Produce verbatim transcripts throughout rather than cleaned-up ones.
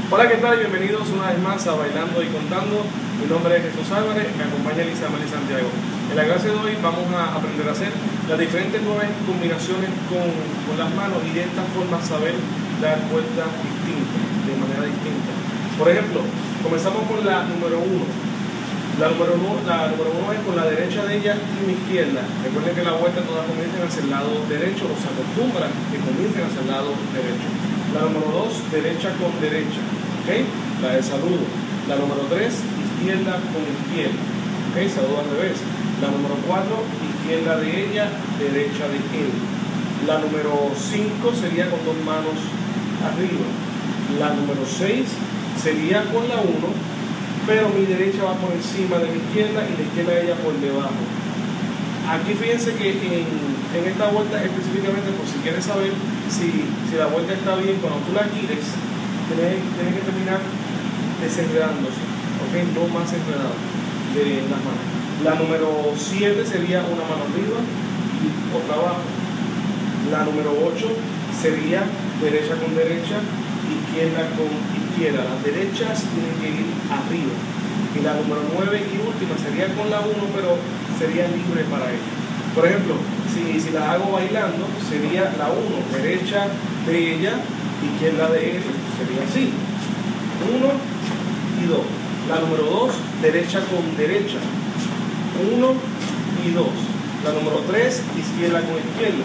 Hola, ¿qué tal? Bienvenidos una vez más a Bailando y Contando. Mi nombre es Jesús Álvarez, me acompaña Elisa Meli Santiago. En la clase de hoy vamos a aprender a hacer las diferentes nuevas combinaciones con, con las manos y de esta forma saber dar vueltas distintas, de manera distinta. Por ejemplo, comenzamos con la número uno. La número uno, la número uno es con la derecha de ella y mi izquierda. Recuerden que la vuelta todas comienzan hacia el lado derecho, o se acostumbran que comiencen hacia el lado derecho. La número dos, derecha con derecha, ¿okay? La de saludo. La número tres, izquierda con izquierda, ¿okay? Saludo al revés. La número cuatro, izquierda de ella, derecha de él. La número cinco sería con dos manos arriba. La número seis sería con la uno, pero mi derecha va por encima de mi izquierda y la izquierda de ella por debajo. Aquí fíjense que en, en esta vuelta específicamente, por si quieres saber si, si la vuelta está bien, cuando tú la gires, tienes, tienes que terminar desenredándose, ¿ok? No más enredado de las manos. La número siete sería una mano arriba y otra abajo. La número ocho sería derecha con derecha, izquierda con izquierda. Las derechas tienen que ir arriba. Y la número nueve y última sería con la uno, pero sería libre para ella. Por ejemplo, si, si la hago bailando, sería la uno, derecha de ella, izquierda de él, sería así. uno y dos. La número dos, derecha con derecha. uno y dos. La número tres, izquierda con izquierda.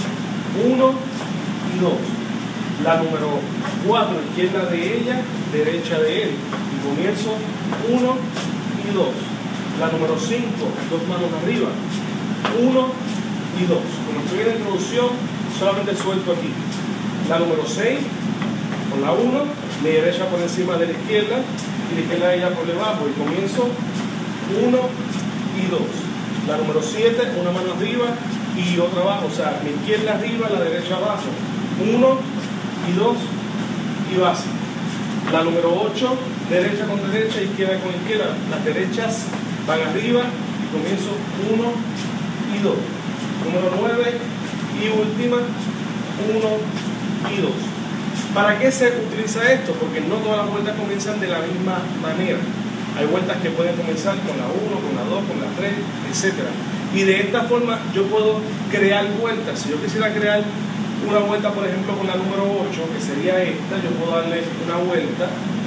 uno y dos. La número cuatro, izquierda de ella, derecha de él. Y comienzo uno y dos. La número cinco, dos manos arriba. uno y dos. Como estoy en la introducción, solamente suelto aquí. La número seis, con la uno, mi derecha por encima de la izquierda y la izquierda de ella por debajo. Y comienzo uno y dos. La número siete, una mano arriba y otra abajo. O sea, mi izquierda arriba, la derecha abajo. uno y dos y base. La número ocho, derecha con derecha, izquierda con izquierda. Las derechas van arriba y comienzo uno y dos. Número nueve y última, uno y dos. ¿Para qué se utiliza esto? Porque no todas las vueltas comienzan de la misma manera. Hay vueltas que pueden comenzar con la uno, con la dos, con la tres, etcétera. Y de esta forma yo puedo crear vueltas. Si yo quisiera crear una vuelta, por ejemplo, con la número ocho, que sería esta, yo puedo darle una vuelta,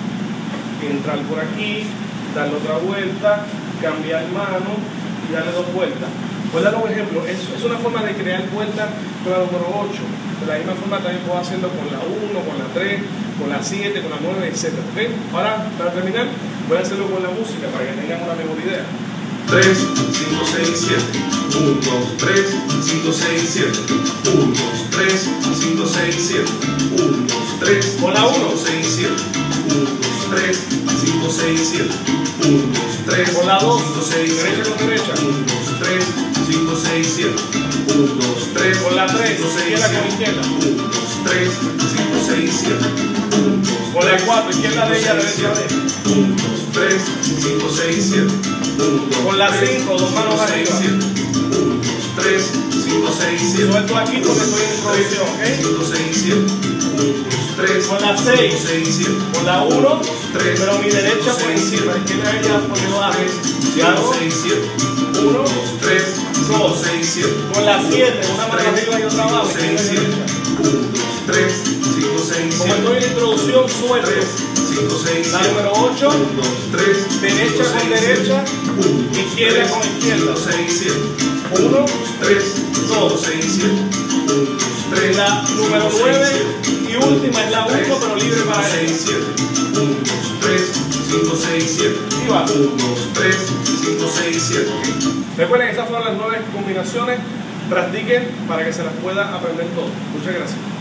entrar por aquí, darle otra vuelta, cambiar mano y darle dos vueltas. Voy a dar un ejemplo. Es, es una forma de crear vueltas con la número ocho. De la misma forma también puedo hacerlo con la uno, con la tres, con la siete, con la nueve, etcétera. ¿Okay? Ahora, para terminar, voy a hacerlo con la música para que tengan una mejor idea. tres, cinco, seis, siete. uno, dos, tres, cinco, seis, siete. uno, dos, tres, cinco, seis, siete. uno, dos, tres, con la uno, seis, siete. uno, dos, tres, cinco, seis, siete. uno, dos, tres, con la dos, cinco, seis, derecha con derecha. uno, dos, tres, cinco, seis, siete. uno, dos, tres, con la tres, izquierda con izquierda. uno, dos, tres, cinco, seis, siete. uno, dos, con la cuatro, izquierda de ella, derecha de él. uno, dos, tres, cinco, seis, siete. Con la cinco, dos manos arriba. uno, dos, tres, cinco, seis, siete. Suelto aquí porque estoy en introducción, ¿ok? cinco, seis, siete. uno, dos, tres, con la seis, con la uno, pero mi derecha por encima, la izquierda de ella por debajo. Y hago uno, tres, dos, seis, siete. con la siete, una mano arriba y otra abajo, izquierda y derecha. uno, dos, tres, cinco, seis, Como estoy en la introducción, suelto. cinco, seis, La número ocho, uno, dos, tres, derecha con derecha, izquierda con izquierda. seis, siete. uno, tres, dos, seis, siete. uno, dos, tres, la número nueve y última es la uno, pero libre para ella. seis, siete. uno, dos, tres, cinco, seis, siete. Y va. uno, dos, tres, cinco, seis, siete. Recuerden, estas fueron las nueve combinaciones. Practiquen para que se las pueda aprender todo. Muchas gracias.